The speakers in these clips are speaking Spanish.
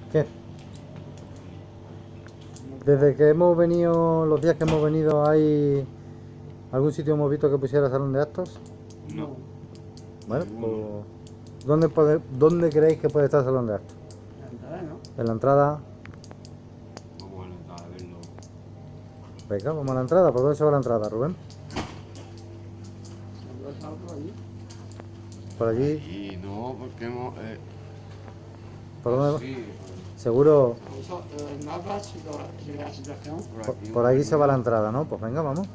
¿Qué? Desde que hemos venido, los días que hemos venido, ¿hay algún sitio hemos visto que pusiera salón de actos? No, Bueno, ninguno. pues, ¿dónde creéis que puede estar el salón de actos? La entrada, ¿no? En la entrada. Vamos a entrar a verlo. Venga, vamos a la entrada. ¿Por dónde se va la entrada, Rubén? La entrada por allí. Por allí. Y no, porque hemos... ¿Por dónde va? sí, Seguro. Eso, el mapa, si la situación. Por ahí se va la entrada, ¿no? Pues venga, vamos.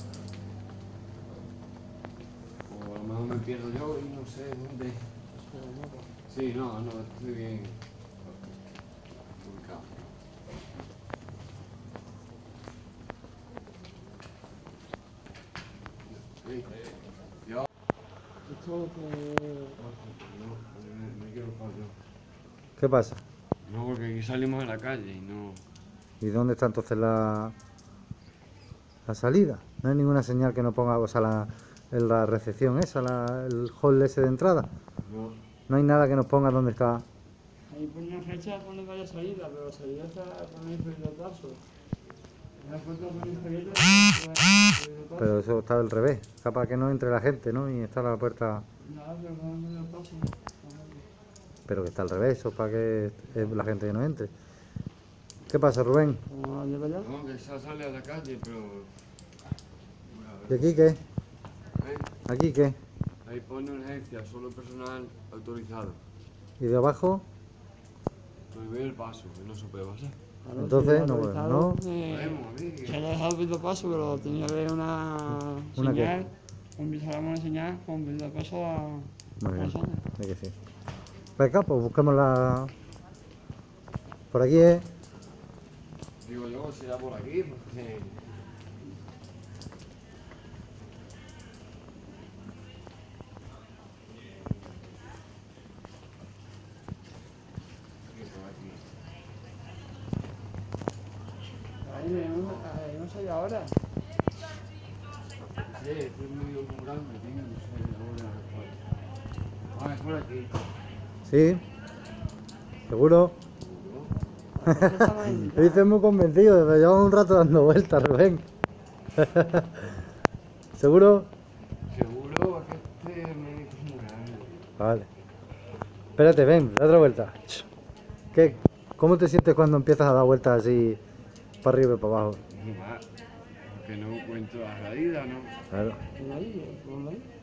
O a lo mejor me pierdo yo y no sé dónde. Sí, no, estoy bien ubicado. Sí, yo... Esto No, me quiero yo. ¿Qué pasa? No, porque aquí salimos a la calle y no... ¿Y dónde está entonces la salida? No hay ninguna señal que nos ponga, o sea, la recepción esa, el hall ese de entrada. No, No hay nada que nos ponga dónde está. ahí ponía fecha pone varias salidas, pero la salida está por ahí el paso. En la foto pone salida y Pero eso está al revés. Capaz que no entre la gente, ¿no? Y está la puerta. nada, pero pone el paso. Pero que está al revés, eso es para que la gente que no entre. ¿Qué pasa, Rubén? Vamos a llevar allá. no, que esa sale a la calle, pero... ¿Y aquí qué? ¿Eh? ¿Aquí qué? Ahí pone urgencia, solo personal autorizado. ¿Y de abajo? Prohibir el paso, que no se puede pasar. Claro, Entonces, si no, autorizado, no. Podemos, amigo. se ha dejado el paso, pero tenía que haber una ¿Una qué? señal. Empezáramos una señal con el paso a Muy la bien, zona. de que sí. Venga, pues busquemos la... Por aquí es... Digo yo, será por aquí, porque... Ahí no sé ahora. Sí, estoy muy grande, tío, no sé ahora cuál. Ah, es por aquí. Sí. ¿Seguro? Seguro. Lo hice muy convencido, pero llevamos un rato dando vueltas, Rubén. ¿Seguro? Seguro que me es muy grande. Vale. Espérate, ven, da otra vuelta. ¿Qué? ¿Cómo te sientes cuando empiezas a dar vueltas así para arriba y para abajo? Muy mal, porque no encuentro la salida, ¿no? Claro. Por ahí.